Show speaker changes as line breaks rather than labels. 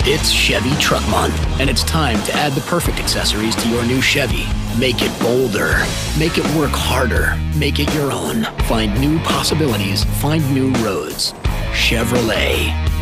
It's Chevy Truck Month, and it's time to add the perfect accessories to your new Chevy. Make it bolder. Make it work harder. Make it your own. Find new possibilities. Find new roads. Chevrolet.